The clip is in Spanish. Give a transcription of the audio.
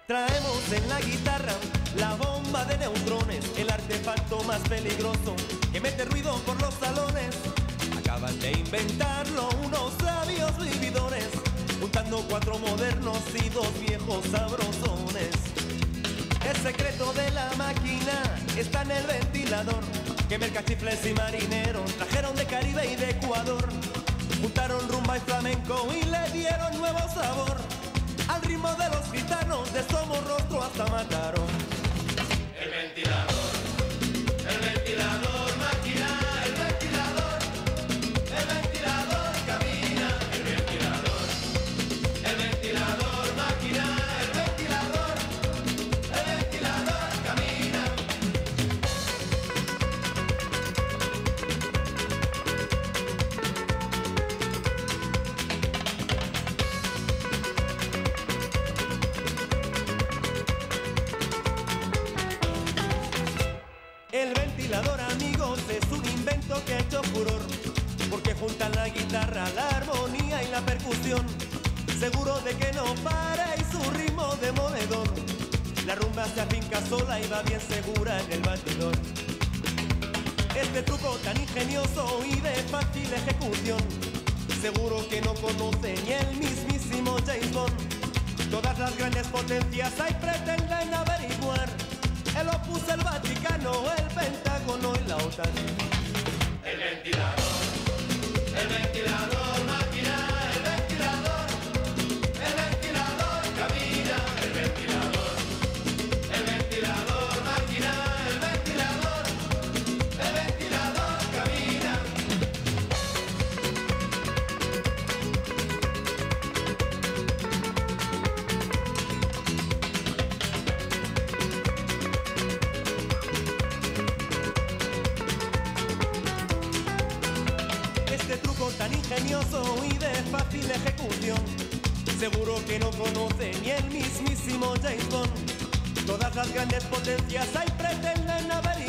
Traemos en la guitarra la bomba de neutrones, el artefacto más peligroso que mete ruido por los salones. Acaban de inventarlo unos sabios vividores, juntando 4 modernos y 2 viejos sabrosones. El secreto de la máquina está en el ventilador, que mercachifles y marineros trajeron de Caribe y de Ecuador. Juntaron rumba y flamenco y le dieron nuevo sabor al ritmo de los gitanos, de Somos Rostro hasta Mataró. El ventilador máquina, el ventilador camina, el ventilador máquina, el ventilador camina. El ventilador, amigos, es un invento que ha hecho furor, porque juntan la guitarra, la armonía y la percusión. Seguro de que no para y su ritmo demoledor. La rumba se afinca sola y va bien segura en el batidor. Este truco tan ingenioso y de fácil ejecución, seguro que no conoce ni el mismísimo James Bond. Todas las grandes potencias ahí pretenden averiguar el Opus, el Vaticano, el Pentágono y la OTAN. El ventilador máquina, el ventilador camina, el ventilador máquina, el ventilador camina. Este truco tan ingenioso y de fácil ejecución, seguro que no conoce ni el mismísimo James Bond. Todas las grandes potencias ahí pretenden averiguar